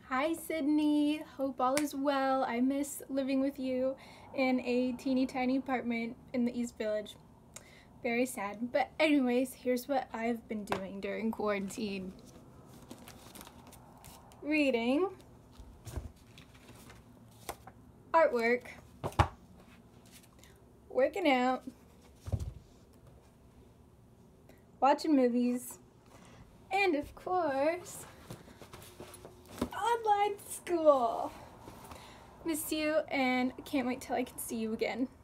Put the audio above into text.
Hi Sydney, hope all is well. I miss living with you in a teeny tiny apartment in the East Village. Very sad. But anyways, here's what I've been doing during quarantine. Reading, artwork, working out, watching movies, and of course, online school. Miss you and can't wait till I can see you again.